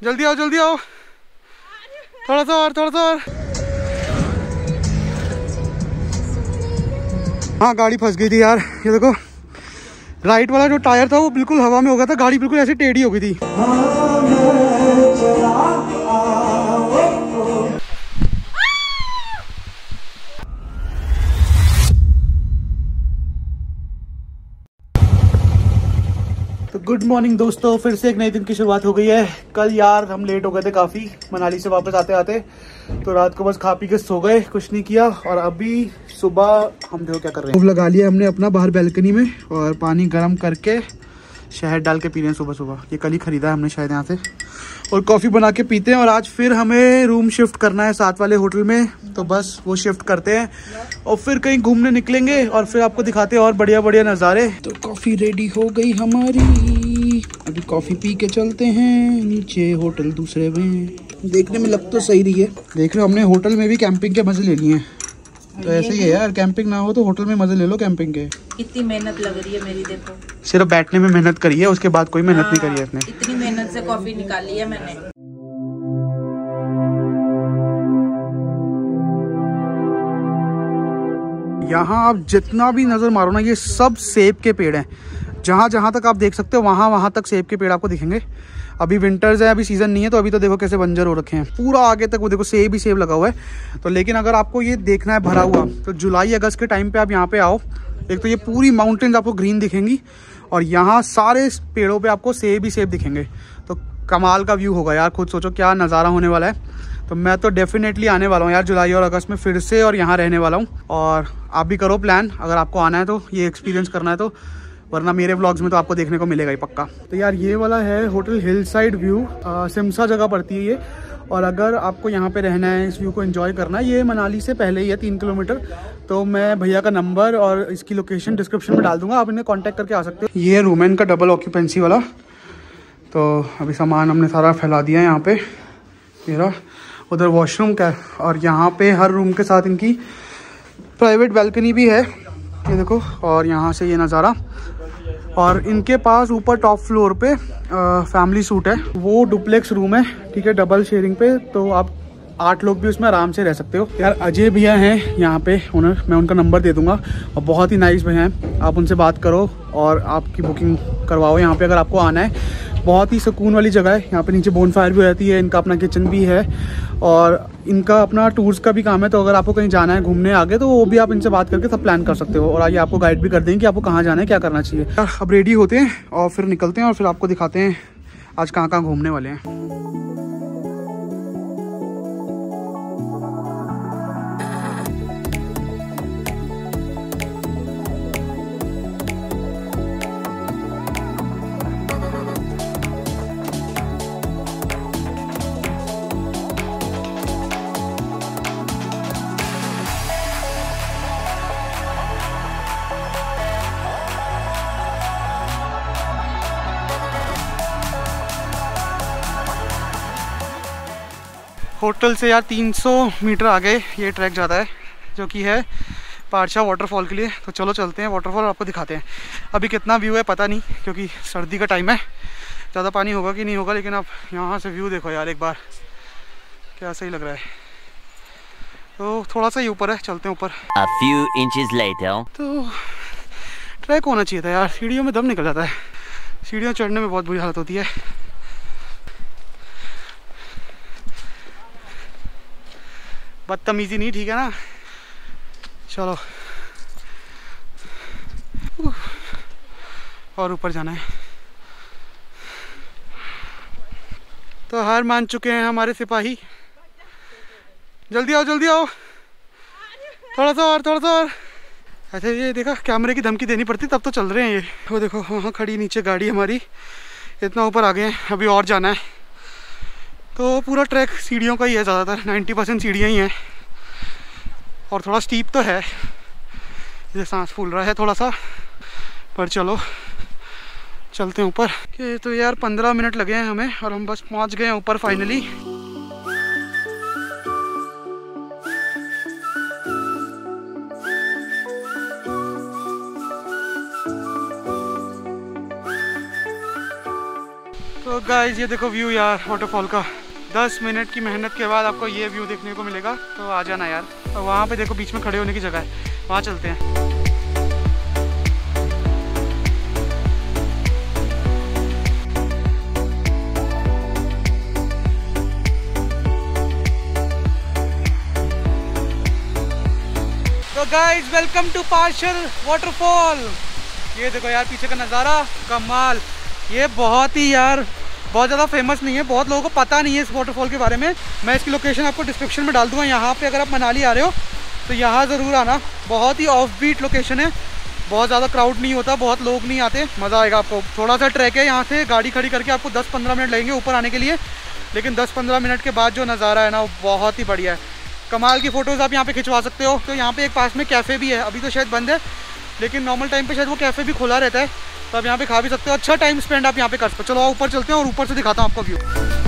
जल्दी आओ जल्दी आओ, थोड़ा सा और, थोड़ा सा और। हाँ गाड़ी फंस गई थी यार, ये देखो राइट वाला जो टायर था वो बिल्कुल हवा में हो गया था, गाड़ी बिल्कुल ऐसे टेढ़ी हो गई थी। तो गुड मॉर्निंग दोस्तों, फिर से एक नए दिन की शुरुआत हो गई है। कल यार हम लेट हो गए थे काफ़ी मनाली से वापस आते आते, तो रात को बस खा पी के सो गए, कुछ नहीं किया। और अभी सुबह हम देखो क्या कर रहे हैं, लगा लिया हमने अपना बाहर बैल्कनी में और पानी गर्म करके शहद डाल के पी रहे हैं सुबह सुबह। ये कल ही खरीदा है हमने शायद यहाँ से, और कॉफ़ी बना के पीते हैं। और आज फिर हमें रूम शिफ्ट करना है साथ वाले होटल में, तो बस वो शिफ्ट करते हैं और फिर कहीं घूमने निकलेंगे और फिर आपको दिखाते हैं और बढ़िया बढ़िया नज़ारे। तो कॉफ़ी रेडी हो गई हमारी, अभी कॉफ़ी पी के चलते हैं नीचे होटल दूसरे में। देखने में लग तो सही रही है, देख रहे हो हमने होटल में भी कैंपिंग के मजे ले लिए हैं। तो ऐसे ही है यार, कैंपिंग ना हो तो होटल में मजे ले लो कैंपिंग के। कितनी मेहनत लग रही है मेरी, देखो सिर्फ बैठने में मेहनत करी है, उसके बाद कोई मेहनत नहीं करी है इसने। इतनी मेहनत से कॉफी निकाली है मैंने। यहाँ आप जितना भी नजर मारो ना, ये सब सेब के पेड़ हैं। जहाँ जहाँ तक आप देख सकते हो वहाँ वहाँ तक सेब के पेड़ आपको दिखेंगे। अभी विंटर्स है, अभी सीजन नहीं है, तो अभी तो देखो कैसे बंजर हो रखे हैं। पूरा आगे तक वो देखो सेब ही सेब लगा हुआ है। तो लेकिन अगर आपको ये देखना है भरा हुआ, तो जुलाई अगस्त के टाइम पे आप यहाँ पे आओ, एक तो ये पूरी माउंटेन्स आपको ग्रीन दिखेंगी और यहाँ सारे पेड़ों पे आपको सेब ही सेब दिखेंगे। तो कमाल का व्यू होगा यार, खुद सोचो क्या नज़ारा होने वाला है। तो मैं तो डेफिनेटली आने वाला हूँ यार जुलाई और अगस्त में फिर से, और यहाँ रहने वाला हूँ। और आप भी करो प्लान, अगर आपको आना है तो, ये एक्सपीरियंस करना है तो, वरना मेरे व्लॉग्स में तो आपको देखने को मिलेगा ही पक्का। तो यार ये वाला है hotel hill side view, Simsa जगह पड़ती है ये। और अगर आपको यहाँ पे रहना है, इस व्यू को एंजॉय करना है, ये मनाली से पहले ही है 3 किलोमीटर। तो मैं भैया का नंबर और इसकी लोकेशन डिस्क्रिप्शन में डाल दूंगा, आप इन्हें कॉन्टैक्ट करके आ सकते हो। ये रूम है इनका डबल ऑक्यूपेंसी वाला। तो अभी सामान हमने सारा फैला दिया है यहाँ पे, मेरा उधर वॉशरूम का, और यहाँ पे हर रूम के साथ इनकी प्राइवेट बैल्कनी भी है, ये देखो। और यहाँ से ये नज़ारा, और इनके पास ऊपर टॉप फ्लोर पे फैमिली सूट है, वो डुप्लेक्स रूम है, ठीक है, डबल शेयरिंग पे। तो आप 8 लोग भी उसमें आराम से रह सकते हो। यार अजय भैया हैं यहाँ पे ओनर, मैं उनका नंबर दे दूंगा, और बहुत ही नाइस भैया हैं। आप उनसे बात करो और आपकी बुकिंग करवाओ यहाँ पे अगर आपको आना है। बहुत ही सुकून वाली जगह है, यहाँ पे नीचे बोनफायर भी हो जाती है, इनका अपना किचन भी है, और इनका अपना टूर्स का भी काम है। तो अगर आपको कहीं जाना है घूमने आगे, तो वो भी आप इनसे बात करके सब प्लान कर सकते हो, और आगे आपको गाइड भी कर देंगे कि आपको कहाँ जाना है, क्या करना चाहिए। अब रेडी होते हैं और फिर निकलते हैं, और फिर आपको दिखाते हैं आज कहाँ कहाँ घूमने वाले हैं। होटल से यार 300 मीटर आगे ये ट्रैक जाता है, जो कि है पारछा वाटरफॉल के लिए। तो चलो चलते हैं वाटरफॉल, आपको दिखाते हैं। अभी कितना व्यू है पता नहीं, क्योंकि सर्दी का टाइम है, ज़्यादा पानी होगा कि नहीं होगा, लेकिन आप यहाँ से व्यू देखो यार एक बार, क्या सही लग रहा है। तो थोड़ा सा ही ऊपर है, चलते हैं ऊपर। A few inches later. तो ट्रैक होना चाहिए था यार, सीढ़ियों में दम निकल जाता है, सीढ़ियों चढ़ने में बहुत बुरी हालत होती है। बदतमीजी नहीं, ठीक है ना। चलो और ऊपर जाना है। तो हार मान चुके हैं हमारे सिपाही, जल्दी आओ जल्दी आओ, थोड़ा सा और, थोड़ा सा और। अच्छा ये देखा, कैमरे की धमकी देनी पड़ती तब तो चल रहे हैं ये। वो देखो वहाँ खड़ी नीचे गाड़ी हमारी, इतना ऊपर आ गए हैं, अभी और जाना है। तो पूरा ट्रैक सीढ़ियों का ही है, ज़्यादातर 90% सीढ़ियाँ ही हैं, और थोड़ा स्टीप तो है, ये सांस फूल रहा है थोड़ा सा, पर चलो चलते हैं ऊपर। कि तो यार 15 मिनट लगे हैं हमें, और हम बस पहुंच गए हैं ऊपर फाइनली। तो गाइस ये देखो व्यू यार वाटरफॉल का। 10 मिनट की मेहनत के बाद आपको ये व्यू देखने को मिलेगा, तो आ जाना यार। और वहाँ पे देखो बीच में खड़े होने की जगह है, वहाँ चलते हैं। तो गाइस वेलकम टू पार्शल वाटरफॉल। ये देखो यार पीछे का नज़ारा कमाल। ये बहुत ही यार बहुत ज़्यादा फेमस नहीं है, बहुत लोगों को पता नहीं है इस वाटरफॉल के बारे में। मैं इसकी लोकेशन आपको डिस्क्रिप्शन में डाल दूंगा। यहाँ पे अगर आप मनाली आ रहे हो तो यहाँ ज़रूर आना। बहुत ही ऑफ बीट लोकेशन है, बहुत ज़्यादा क्राउड नहीं होता, बहुत लोग नहीं आते, मज़ा आएगा आपको। थोड़ा सा ट्रैक है, यहाँ से गाड़ी खड़ी करके आपको 10-15 मिनट लगेंगे ऊपर आने के लिए, लेकिन 10-15 मिनट के बाद जो नज़ारा है ना वो बहुत ही बढ़िया है। कमाल की फ़ोटोज़ आप यहाँ पर खिंचवा सकते हो। तो यहाँ पर एक पास में कैफ़े भी है, अभी तो शायद बंद है, लेकिन नॉर्मल टाइम पे शायद वो कैफ़े भी खुला रहता है, तो आप यहाँ पे खा भी सकते हो। अच्छा टाइम स्पेंड आप यहाँ पे कर सकते हो। चलो ऊपर चलते हैं और ऊपर से दिखाता हूँ आपको व्यू।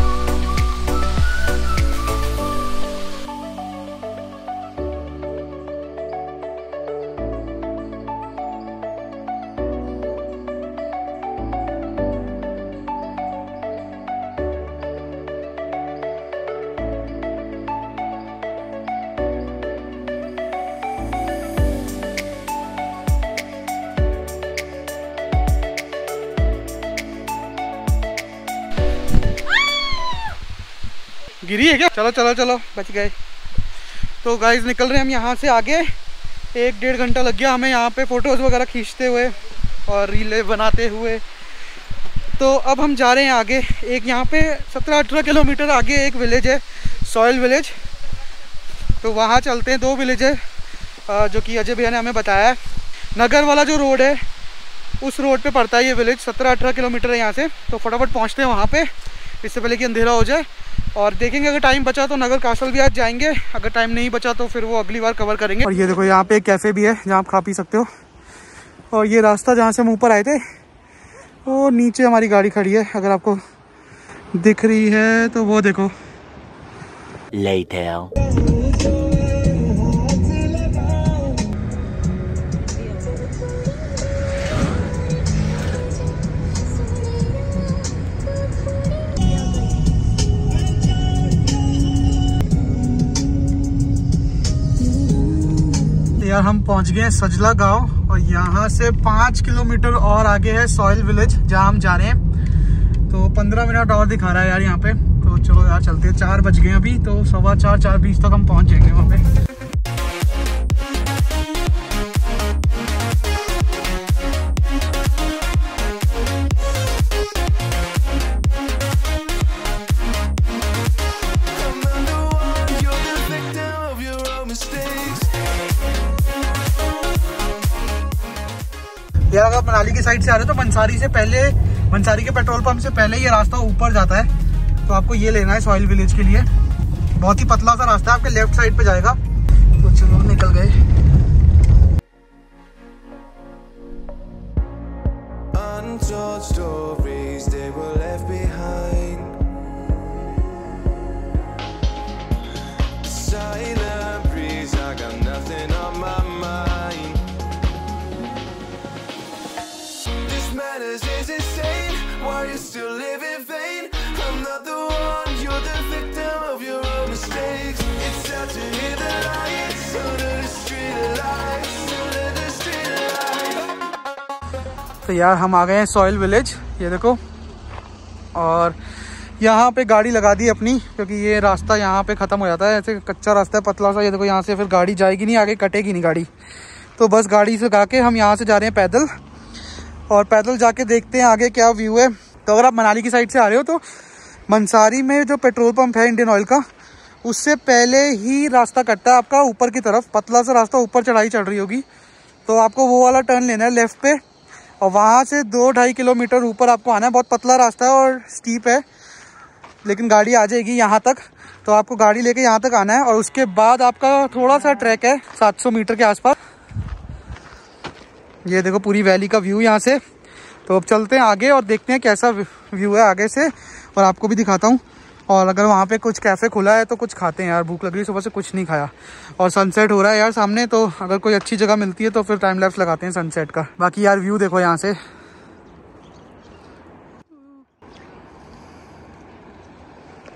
गिरी है क्या? चलो चलो चलो बच गए। तो गाइस निकल रहे हैं हम यहाँ से आगे। 1-1.5 घंटा लग गया हमें यहाँ पे फ़ोटोज़ वगैरह खींचते हुए और रीलें बनाते हुए। तो अब हम जा रहे हैं आगे। एक यहाँ पे 17-18 किलोमीटर आगे एक विलेज है, सॉयल विलेज। तो वहाँ चलते हैं। 2 विलेज है जो कि अजय भैया ने हमें बताया है। नगर वाला जो रोड है उस रोड पे पड़ता है ये विलेज। 17-18 किलोमीटर है यहाँ से। तो फटाफट पहुँचते हैं वहाँ पे, इससे पहले कि अंधेरा हो जाए। और देखेंगे अगर टाइम बचा तो नगर कासल भी आज जाएंगे, अगर टाइम नहीं बचा तो फिर वो अगली बार कवर करेंगे। और ये देखो यहाँ पे एक कैफ़े भी है जहाँ आप खा पी सकते हो। और ये रास्ता जहाँ से हम ऊपर आए थे वो नीचे हमारी गाड़ी खड़ी है, अगर आपको दिख रही है तो वो देखो। Later. यार हम पहुंच गए हैं सजला गांव, और यहाँ से 5 किलोमीटर और आगे है सॉयल विलेज जहाँ हम जा रहे हैं। तो 15 मिनट और दिखा रहा है यार यहाँ पे। तो चलो यार चलते हैं। 4 बज गए अभी, तो 4:15-4:20 तक हम पहुंच जाएंगे वहाँ पे। यार अगर मनाली की साइड से आ रहे हो तो मंसारी से पहले, मंसारी के पेट्रोल पंप से पहले ये रास्ता ऊपर जाता है। तो आपको ये लेना है सॉयल विलेज के लिए। बहुत ही पतला सा रास्ता है, आपके लेफ्ट साइड पे जाएगा। तो चलो निकल गए। तो यार हम आ गए हैं सॉयल विलेज, ये देखो। और यहाँ पे गाड़ी लगा दी अपनी, क्योंकि ये रास्ता यहाँ पे ख़त्म हो जाता है। ऐसे कच्चा रास्ता है पतला सा, ये देखो। यहाँ से फिर गाड़ी जाएगी नहीं, आगे कटेगी नहीं गाड़ी। तो बस गाड़ी से लगा के हम यहाँ से जा रहे हैं पैदल, और पैदल जाके देखते हैं आगे क्या व्यू है। तो अगर आप मनाली की साइड से आ रहे हो तो मंसारी में जो पेट्रोल पंप है इंडियन ऑयल का, उससे पहले ही रास्ता कटता है आपका ऊपर की तरफ। पतला सा रास्ता, ऊपर चढ़ाई चढ़ रही होगी, तो आपको वो वाला टर्न लेना है लेफ्ट पे, और वहाँ से 2-2.5 किलोमीटर ऊपर आपको आना है। बहुत पतला रास्ता है और स्टीप है, लेकिन गाड़ी आ जाएगी यहाँ तक। तो आपको गाड़ी लेके यहाँ तक आना है, और उसके बाद आपका थोड़ा सा ट्रैक है 700 मीटर के आसपास। ये देखो पूरी वैली का व्यू यहाँ से। तो अब चलते हैं आगे और देखते हैं कैसा व्यू है आगे से, और आपको भी दिखाता हूँ। और अगर वहाँ पे कुछ कैफ़े खुला है तो कुछ खाते हैं यार, भूख लग रही, सुबह से कुछ नहीं खाया। और सनसेट हो रहा है यार सामने, तो अगर कोई अच्छी जगह मिलती है तो फिर टाइम लैप्स लगाते हैं सनसेट का। बाकी यार व्यू देखो यहाँ से।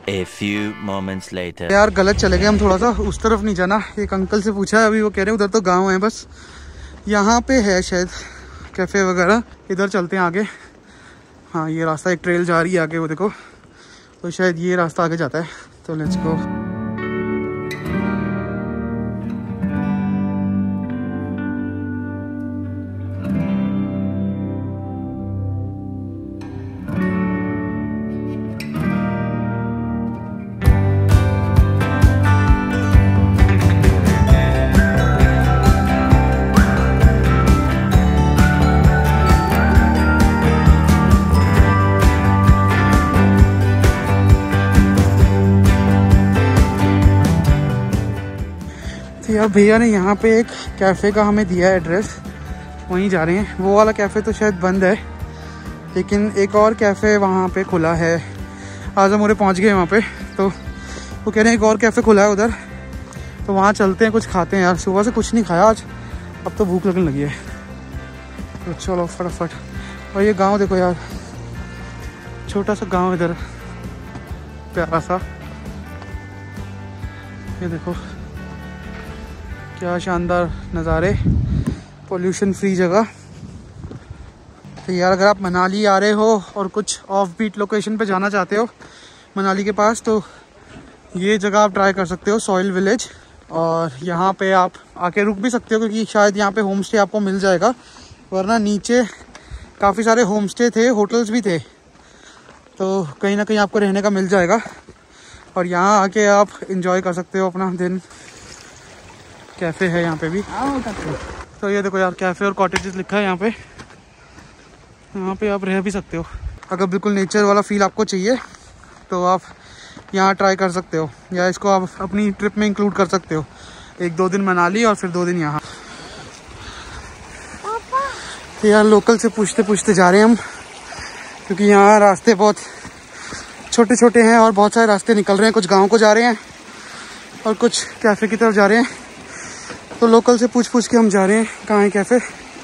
A few moments later. यार गलत चले गए हम, थोड़ा सा उस तरफ नहीं जाना। एक अंकल से पूछा है अभी, वो कह रहे हैं उधर तो गांव है, बस यहाँ पे है शायद कैफ़े वगैरह। इधर चलते हैं आगे। हाँ ये रास्ता, एक ट्रेल जा रही है आगे, वो देखो, तो शायद ये रास्ता आगे जाता है, तो लेट्स गो। यार भैया ने यहाँ पे एक कैफ़े का हमें दिया है एड्रेस, वहीं जा रहे हैं। वो वाला कैफ़े तो शायद बंद है, लेकिन एक और कैफ़े वहाँ पे खुला है। आज हम पहुँच गए वहाँ पे, तो वो कह रहे हैं एक और कैफ़े खुला है उधर, तो वहाँ चलते हैं, कुछ खाते हैं। यार सुबह से कुछ नहीं खाया आज, अब तो भूख लगने लगी है, तो चलो फटाफट। और ये गाँव देखो यार, छोटा सा गाँव इधर, प्यारा सा, ये देखो क्या शानदार नज़ारे, पोल्यूशन फ्री जगह। तो यार अगर आप मनाली आ रहे हो और कुछ ऑफ बीट लोकेशन पे जाना चाहते हो मनाली के पास, तो ये जगह आप ट्राई कर सकते हो, सॉइल विलेज। और यहाँ पे आप आके रुक भी सकते हो, क्योंकि शायद यहाँ पे होम स्टे आपको मिल जाएगा, वरना नीचे काफ़ी सारे होम स्टे थे, होटल्स भी थे, तो कहीं ना कहीं आपको रहने का मिल जाएगा। और यहाँ आके आप इंजॉय कर सकते हो अपना दिन। कैफ़े है यहाँ पे भी, तो ये देखो यार कैफ़े और कॉटेजेस लिखा है यहाँ पे आप रह भी सकते हो। अगर बिल्कुल नेचर वाला फील आपको चाहिए तो आप यहाँ ट्राई कर सकते हो, या इसको आप अपनी ट्रिप में इंक्लूड कर सकते हो। 1-2 दिन मनाली और फिर 2 दिन यहाँ। तो यार लोकल से पूछते पूछते जा रहे हैं हम, क्योंकि यहाँ रास्ते बहुत छोटे छोटे हैं और बहुत सारे रास्ते निकल रहे हैं। कुछ गाँव को जा रहे हैं और कुछ कैफ़े की तरफ जा रहे हैं, तो लोकल से पूछ पूछ के हम जा रहे हैं कहाँ है कैफ़े।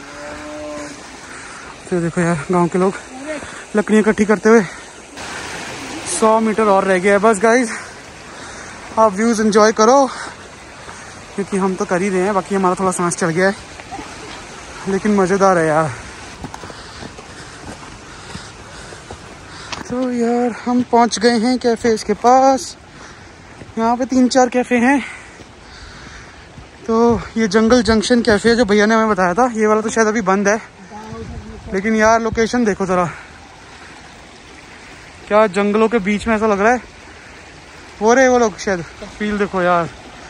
तो देखो यार गांव के लोग लकड़ियाँ इकट्ठी करते हुए। 100 मीटर और रह गया है बस गाइज, आप व्यूज़ एंजॉय करो, क्योंकि हम तो कर ही रहे हैं। बाकी हमारा थोड़ा सांस चढ़ गया है, लेकिन मज़ेदार है यार। तो यार हम पहुंच गए हैं कैफ़े के पास। यहाँ पे 3-4 कैफ़े हैं। तो ये जंगल जंक्शन कैफ़े है जो भैया ने हमें बताया था, ये वाला तो शायद अभी बंद है। लेकिन यार लोकेशन देखो ज़रा, क्या जंगलों के बीच में ऐसा लग रहा है। वो रहे वो लोग शायद, फील देखो यार।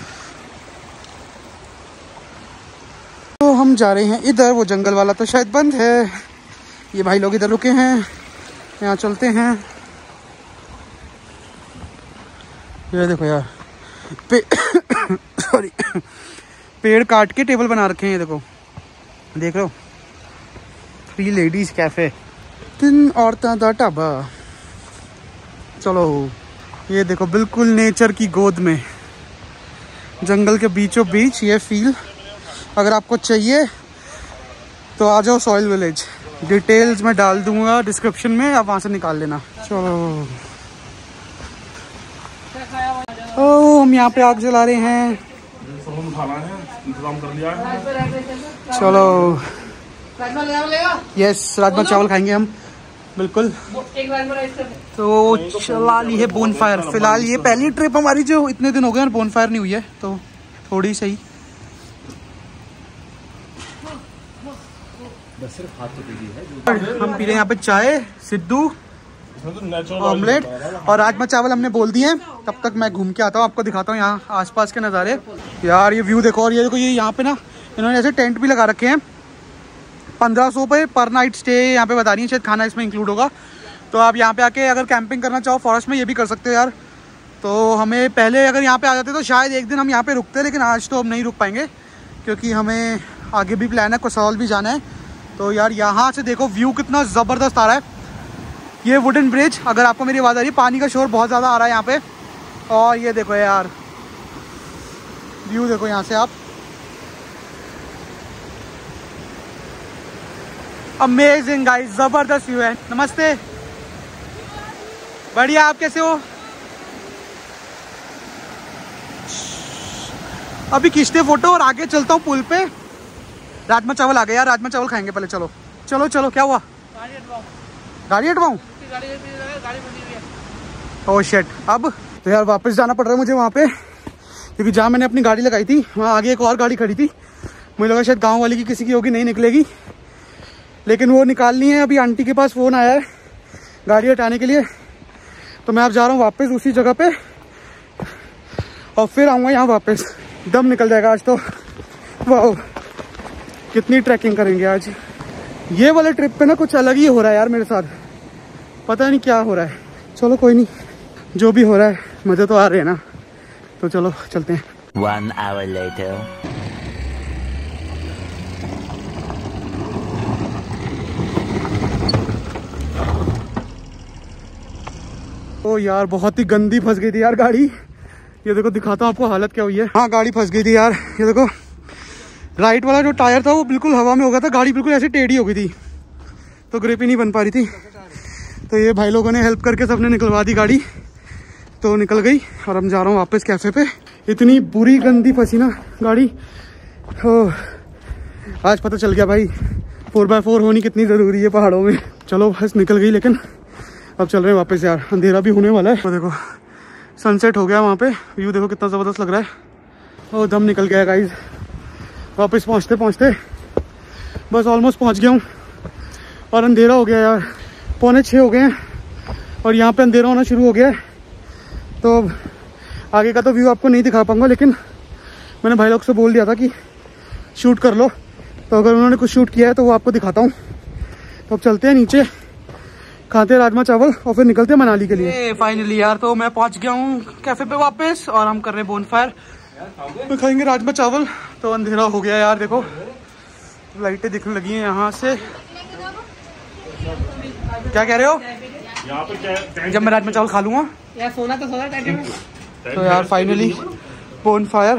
तो हम जा रहे हैं इधर, वो जंगल वाला तो शायद बंद है। ये भाई लोग इधर रुके हैं, यहाँ चलते हैं। ये देखो यार सॉरी पेड़ काट के टेबल बना रखे हैं, ये देखो, देख लो। 3 लेडीज कैफ़े, 3 औरतां दा ढाबा। चलो ये देखो, बिल्कुल नेचर की गोद में, जंगल के बीचों बीच ये फील। अगर आपको चाहिए तो आ जाओ सॉइल विलेज, डिटेल्स मैं डाल दूंगा डिस्क्रिप्शन में, आप वहाँ से निकाल लेना। चलो ओ हम यहाँ पे आग जला रहे हैं। चलो यस, राजमा चावल खाएंगे हम बिल्कुल। तो चला ली है बोन फायर। फिलहाल ये पहली ट्रिप हमारी जो इतने दिन हो गए और बोन फायर नहीं हुई है, तो थोड़ी सही। हम पी रहे हैं यहाँ पे चाय, सिद्धू, ऑमलेट और राजमा चावल हमने बोल दिए हैं। तब तक मैं घूम के आता हूँ, आपको दिखाता हूँ यहाँ आसपास के नज़ारे। यार ये व्यू देखो, और ये देखो, ये यहाँ पे ना इन्होंने ऐसे टेंट भी लगा रखे हैं। 1500 पे पर नाइट स्टे यहाँ पे बता रही है, शायद खाना इसमें इंक्लूड होगा। तो आप यहाँ पे आके अगर कैंपिंग करना चाहो फॉरेस्ट में, ये भी कर सकते हो यार। तो हमें पहले अगर यहाँ पे आ जाते तो शायद एक दिन हम यहाँ पे रुकते, लेकिन आज तो हम नहीं रुक पाएंगे, क्योंकि हमें आगे भी प्लान है, कसौल भी जाना है। तो यार यहाँ से देखो व्यू कितना ज़बरदस्त आ रहा है। ये वुडन ब्रिज, अगर आपको मेरी आवाज़ आ रही है, पानी का शोर बहुत ज़्यादा आ रहा है यहाँ पे। और ये देखो यार व्यू देखो यहाँ से आप, अमेजिंग गाइस, ज़बरदस्त व्यू है। नमस्ते, बढ़िया, आप कैसे हो? अभी खींचते फोटो और आगे चलता हूँ पुल पे। राजमा चावल आ गए यार, राजमा चावल खाएंगे पहले। चलो चलो चलो, क्या हुआ? गाड़ी हटवाऊँ? Oh shit. अब तो यार वापस जाना पड़ रहा है मुझे वहाँ पे, क्योंकि जहाँ मैंने अपनी गाड़ी लगाई थी वहाँ आगे एक और गाड़ी खड़ी थी। मुझे लगा शायद गांव वाली की किसी की होगी, नहीं निकलेगी, लेकिन वो निकालनी है। अभी आंटी के पास फ़ोन आया है गाड़ी हटाने के लिए, तो मैं अब जा रहा हूँ वापस उसी जगह पे और फिर आऊँगा यहाँ वापस। दम निकल जाएगा आज तो। वाह, कितनी ट्रैकिंग करेंगे आज। ये वाले ट्रिप पे ना कुछ अलग ही हो रहा है यार मेरे साथ, पता नहीं क्या हो रहा है। चलो कोई नहीं, जो भी हो रहा है मज़े तो आ रहे हैं ना, तो चलो चलते हैं। 1 hour later. ओ यार बहुत ही गंदी फंस गई थी यार गाड़ी। ये देखो, दिखाता हूँ आपको हालत क्या हुई है। हाँ गाड़ी फंस गई थी यार। ये देखो, राइट वाला जो टायर था वो बिल्कुल हवा में हो गया था, गाड़ी बिल्कुल ऐसे टेढ़ी हो गई थी, तो ग्रिप ही नहीं बन पा रही थी। तो ये भाई लोगों ने हेल्प करके सबने निकलवा दी गाड़ी, तो निकल गई। और हम जा रहा हूँ वापस कैफे पे। इतनी बुरी गंदी फंसी ना गाड़ी। आज पता चल गया भाई 4x4 होनी कितनी ज़रूरी है पहाड़ों में। चलो बस निकल गई, लेकिन अब चल रहे हैं वापस यार, अंधेरा भी होने वाला है। तो देखो सनसेट हो गया वहाँ पे, व्यू देखो कितना ज़बरदस्त लग रहा है। ओ दम निकल गया गाइस। वापस पहुँचते पहुँचते बस ऑलमोस्ट पहुँच गया हूँ, और अंधेरा हो गया यार। 5:45 हो गए हैं और यहाँ पे अंधेरा होना शुरू हो गया है। तो आगे का तो व्यू आपको नहीं दिखा पाऊँगा, लेकिन मैंने भाई लोग से बोल दिया था कि शूट कर लो, तो अगर उन्होंने कुछ शूट किया है तो वो आपको दिखाता हूँ। तो अब चलते हैं नीचे, खाते हैं राजमा चावल और फिर निकलते हैं मनाली के लिए। फाइनली यार तो मैं पहुंच गया हूँ कैफे पे वापस, और हम कर रहे हैं बोनफायर। तो खाएंगे राजमा चावल। तो अंधेरा हो गया यार, देखो लाइटें दिखने लगी हैं यहाँ से। क्या कह रहे हो? जब मैं राजमा चावल खा लूंगा यार, सोना तो सोना। तो यार फाइनली बोनफायर।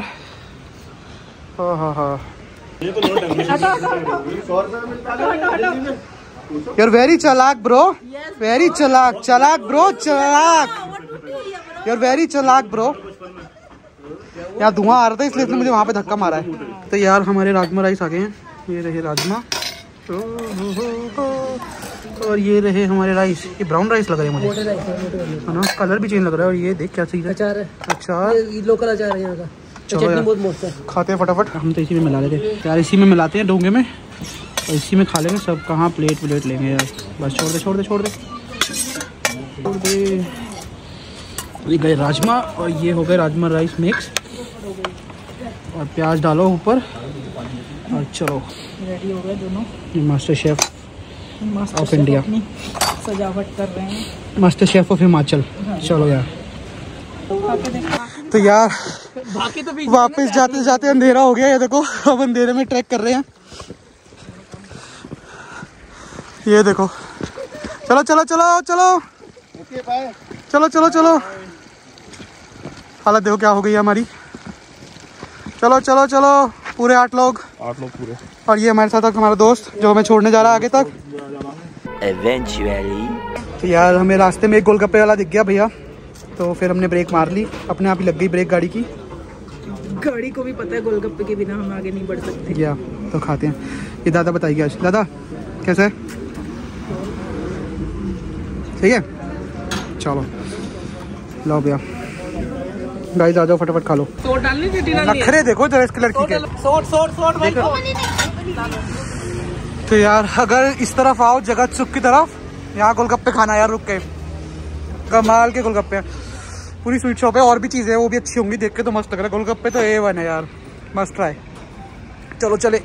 हाँ You're very चालाक ब्रो, वेरी चालाक। चालाक ब्रो, चालाक। You're very चालाक ब्रो। यार धुआं आ रहा था इसलिए मुझे वहाँ पे धक्का मारा है। तो यार हमारे राजमा राइस आ गए हैं, ये रहे राजमा, और ये रहे हमारे राइस। ये ब्राउन राइस लग रहे हैं मुझे, है ना? कलर भी चेंज लग रहा है। और ये देख क्या चीज़ है, अचार है। अचार, लोकल अचार है यहाँ का। चलो यार खाते हैं फटाफट। हम तो इसी में मिला लेते हैं यार, इसी में मिलाते हैं डोंगे में, और इसी में खा लेंगे सब। कहाँ प्लेट लेंगे यार, बस छोड़ दे छोड़ दे छोड़ दे छोड़ दे। ये गए राजमा, और ये हो गए राजमा राइस मिक्स, और प्याज डालो ऊपर, और चलो रेडी हो गए दोनों। मास्टर शेफ ऑफ इंडिया सजावट कर रहे हैं, मास्टर शेफ ऑफ हिमाचल। चलो यार, तो यार तो वापस जाते जाते अंधेरा हो गया। ये देखो अब अंधेरे में ट्रैक कर रहे हैं। ये देखो, चलो चलो चलो चलो चलो चलो चलो। हालत देखो क्या हो गई है हमारी। चलो चलो चलो, पूरे 8 लोग पूरे। और ये हमारे साथ हमारा दोस्त जो हमें छोड़ने जा रहा है आगे तक। Eventually. तो यार हमें रास्ते में एक गोलगप्पे वाला दिख गया भैया, तो फिर हमने ब्रेक मार ली, अपने आप ही लग गई ब्रेक गाड़ी की। गाड़ी को भी पता है गोलगप्पे के बिना हम आगे नहीं बढ़ सकते। या तो खाते हैं। ये दादा बताइए आज, दादा कैसा है? ठीक है, चलो लो भैया। गाइस आ जाओ फटाफट खा लो। सोट डालनी थी, नखरे देखो जरा इसके लड़की के। सोट तो यार अगर इस तरफ आओ जगत सुख की तरफ, यहाँ गोलगप्पे खाना यार रुक के। कमाल के गोलगप्पे, पूरी स्वीट शॉप है, और भी चीज़ें वो भी अच्छी होंगी, देख के तो मस्त लग रहा है। गोलगप्पे तो A1 है यार, मस्त ट्राई। चलो चले।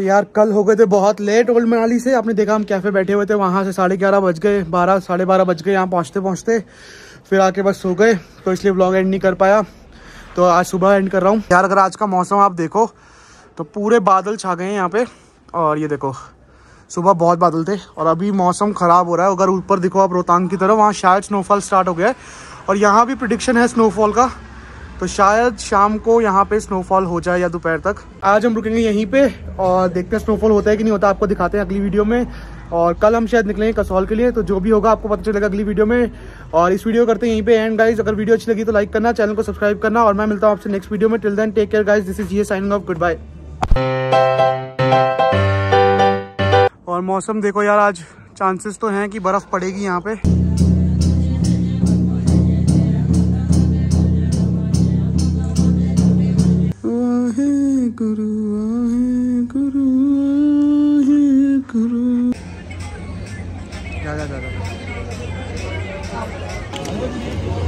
यार कल हो गए थे बहुत लेट ओल्ड मनाली से। आपने देखा हम कैफे बैठे हुए थे, वहाँ से 11:30 बज गए, 12 साढ़े 12 बज गए यहाँ पहुँचते पहुँचते। फिर आके बस सो गए, तो इसलिए व्लॉग एंड नहीं कर पाया। तो आज सुबह एंड कर रहा हूँ यार। अगर आज का मौसम आप देखो तो पूरे बादल छा गए हैं यहाँ पे। और ये देखो सुबह बहुत बादल थे और अभी मौसम ख़राब हो रहा है। अगर ऊपर देखो आप रोहतांग की तरफ, वहाँ शायद स्नोफॉल स्टार्ट हो गया है और यहाँ भी प्रेडिक्शन है स्नोफॉल का। तो शायद शाम को यहाँ पे स्नोफॉल हो जाए या दोपहर तक। आज हम रुकेंगे यहीं पे और देखते हैं स्नोफॉल होता है कि नहीं होता, आपको दिखाते हैं अगली वीडियो में। और कल हम शायद निकलेंगे कसौल के लिए, तो जो भी होगा आपको पता चलेगा अगली वीडियो में। और इस वीडियो करते हैं यहीं पे एंड गाइज। अगर वीडियो अच्छी लगी तो लाइक करना, चैनल को सब्सक्राइब करना और मैं मिलता हूँ आपसे नेक्स्ट वीडियो में। Till then take care guys, this is जीए साइनिंग ऑफ, गुड बाय। और मौसम देखो यार, आज चांसेस तो हैं कि बर्फ़ पड़ेगी यहाँ पे। गुरु गुरु गुरु जा।